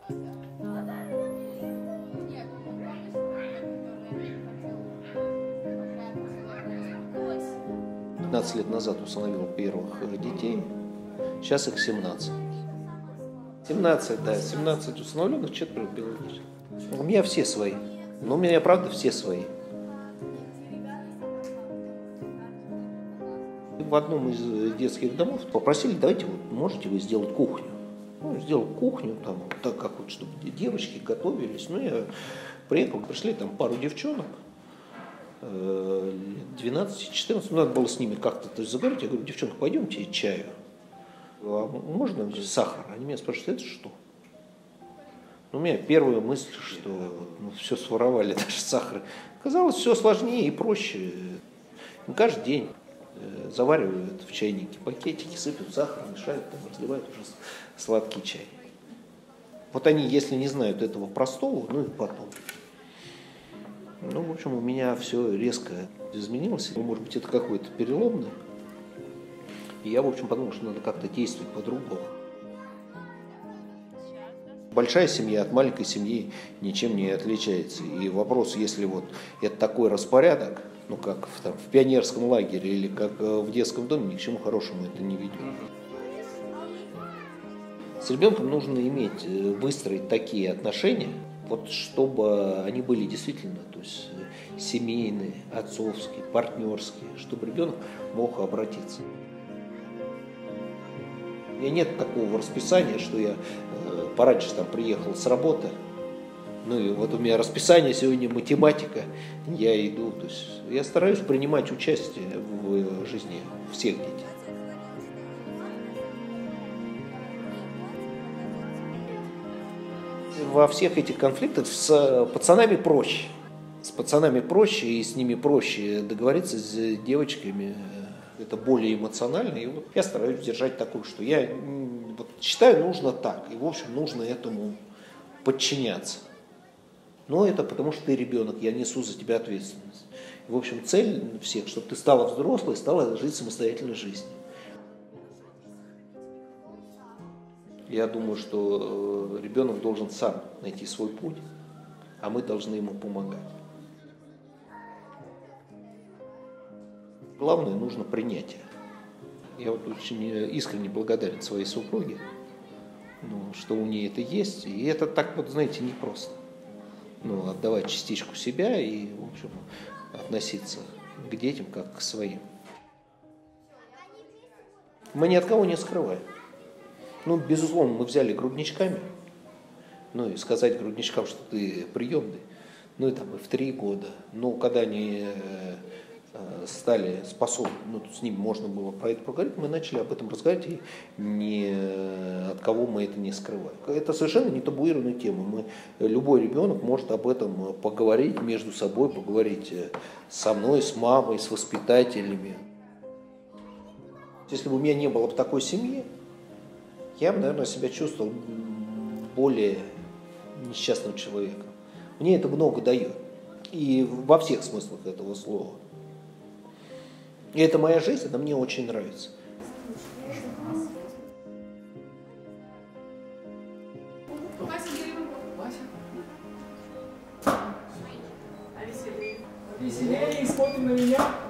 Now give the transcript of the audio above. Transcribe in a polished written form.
15 лет назад усыновил первых детей, сейчас их 17. 17, да, 17 усыновленных, 4 биологических. У меня все свои, но у меня, правда, все свои. В одном из детских домов попросили, давайте, вот, можете вы сделать кухню. Ну, сделал кухню, там, так как вот, чтобы девочки готовились. Ну, я приехал, пришли там пару девчонок, 12-14, надо было с ними как-то заговорить. Я говорю, девчонки, пойдемте чаю. А можно сахар? Они меня спрашивают, это что? Ну, у меня первая мысль, что все своровали, даже сахар. Оказалось, все сложнее и проще. Каждый день заваривают в чайнике пакетики, сыпят сахар, мешают, там, разливают уже сладкий чай. Вот они, если не знают этого простого, ну и потом. Ну, в общем, у меня все резко изменилось. Может быть, это какой-то переломный. И я, в общем, подумал, что надо как-то действовать по-другому. Большая семья от маленькой семьи ничем не отличается. И вопрос, если вот это такой распорядок, ну, как в пионерском лагере или как в детском доме, ни к чему хорошему это не ведет. С ребенком нужно выстроить такие отношения, вот чтобы они были действительно, то есть семейные, отцовские, партнерские, чтобы ребенок мог обратиться. У меня нет такого расписания, что я пораньше там приехал с работы, ну и вот у меня расписание сегодня математика, я иду, то есть я стараюсь принимать участие в жизни всех детей. Во всех этих конфликтах с пацанами проще. С пацанами проще, и с ними проще договориться, с девочками это более эмоционально. И вот я стараюсь держать такую, что я вот считаю, нужно так, и в общем нужно этому подчиняться. Но это потому, что ты ребенок, я несу за тебя ответственность. И, в общем, цель всех, чтобы ты стала взрослой, стала жить самостоятельной жизнью. Я думаю, что ребенок должен сам найти свой путь, а мы должны ему помогать. Главное, нужно принятие. Я вот очень искренне благодарен своей супруге, что у нее это есть. И это так вот, знаете, непросто. Отдавать частичку себя и, в общем, относиться к детям как к своим. Мы ни от кого не скрываем. Безусловно, мы взяли грудничками, и сказать грудничкам, что ты приемный, и в 3 года. Но когда они стали способны, с ними можно было про это поговорить, мы начали об этом разговаривать, и ни от кого мы это не скрываем. Это совершенно не табуированная тема. Любой ребенок может об этом поговорить между собой, поговорить со мной, с мамой, с воспитателями. Если бы у меня не было бы такой семьи, я бы, наверное, себя чувствовал более несчастным человеком. Мне это много дает. И во всех смыслах этого слова. И это моя жизнь, она мне очень нравится. Веселее, смотрим на меня.